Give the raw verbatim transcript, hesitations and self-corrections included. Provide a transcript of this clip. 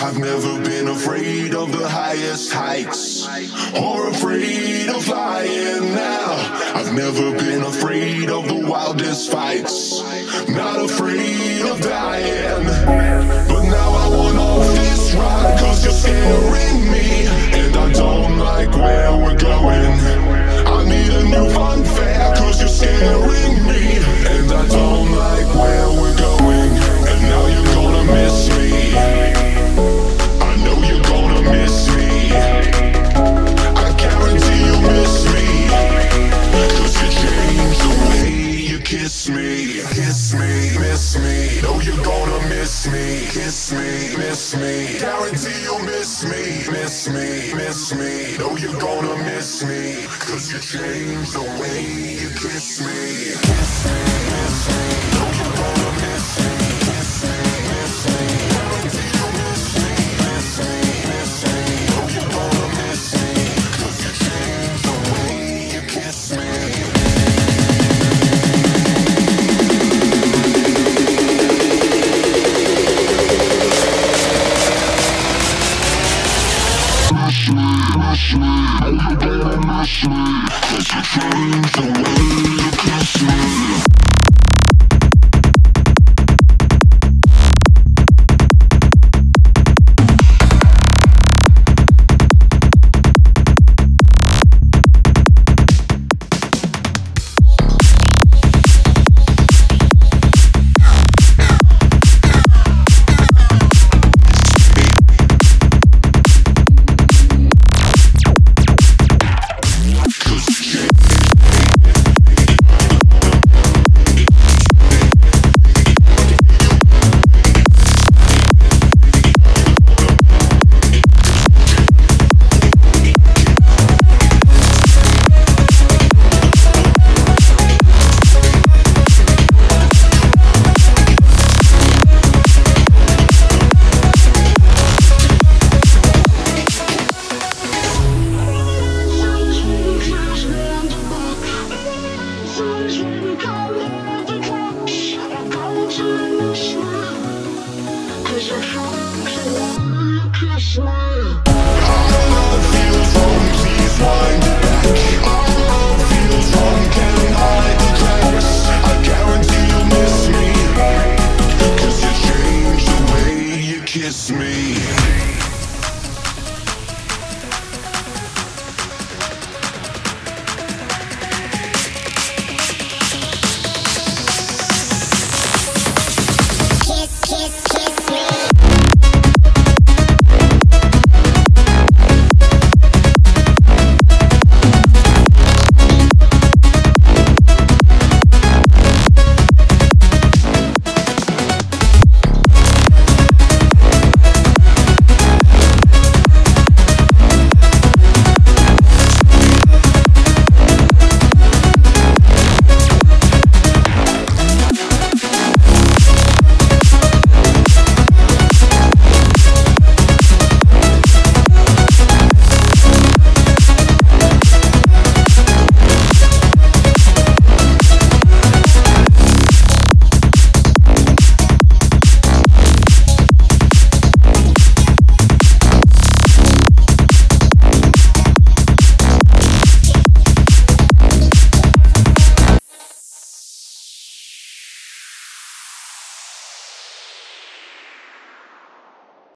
I've never been afraid of the highest heights, or afraid of flying now. I've never been afraid of the wildest fights, not afraid of dying. But now I want off this ride, cause you're scaring me, and I don't like where we're going. I need a new fun fair, cause you're scaring me, and I don't like where we're going. And now you're gonna miss me, I know you're gonna miss me, I guarantee you miss me, cause you changed the way you kiss me. Kiss me, miss me, know you're gonna miss me. Kiss me, miss me, guarantee you'll miss me. Miss me, miss me, know you're gonna miss me, cause you changed the way you kiss me. Kiss me, miss me, know you're gonna miss me. Kiss me, miss me, guarantee you'll miss me. Miss me, miss me, know you're gonna miss me, cause you changed the way you kiss me. Miss me, miss me, know you're gonna miss me, cause you changed the way you kiss me. Kiss me.